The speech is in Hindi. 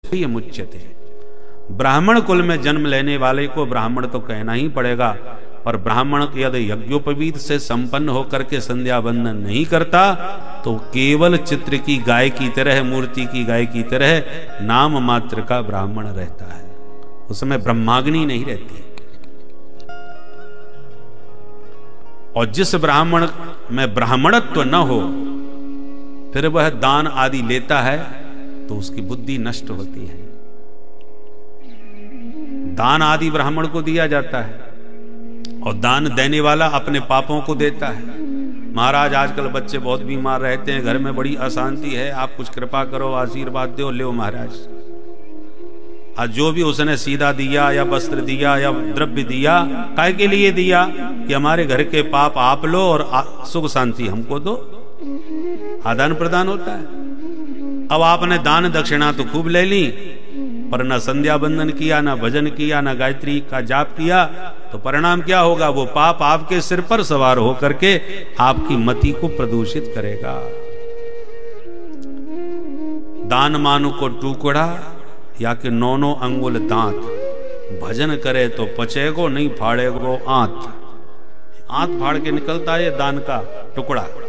मुच्यते। ब्राह्मण कुल में जन्म लेने वाले को ब्राह्मण तो कहना ही पड़ेगा, पर ब्राह्मण यदि यज्ञोपवीत से संपन्न होकर के संध्या बंदन नहीं करता तो केवल चित्र की गाय की तरह, मूर्ति की गाय की तरह नाम मात्र का ब्राह्मण रहता है, उसमें ब्रह्माग्नि नहीं रहती। और जिस ब्राह्मण में ब्राह्मणत्व न हो फिर वह दान आदि लेता है तो उसकी बुद्धि नष्ट होती है। दान आदि ब्राह्मण को दिया जाता है और दान देने वाला अपने पापों को देता है। महाराज आजकल बच्चे बहुत बीमार रहते हैं, घर में बड़ी अशांति है, आप कुछ कृपा करो, आशीर्वाद दो, ले महाराज। आज जो भी उसने सीधा दिया या वस्त्र दिया या द्रव्य दिया, काय के लिए दिया? कि हमारे घर के पाप आप लो और सुख शांति हमको दो। आदान प्रदान होता है। अब आपने दान दक्षिणा तो खूब ले ली, पर न संध्या बंदन किया, न भजन किया, न गायत्री का जाप किया, तो परिणाम क्या होगा? वो पाप आपके सिर पर सवार होकर के आपकी मति को प्रदूषित करेगा। दान मानु को टुकड़ा या कि 9 अंगुल दांत, भजन करे तो पचेगो, नहीं फाड़ेगो आंत। आंत फाड़ के निकलता है दान का टुकड़ा।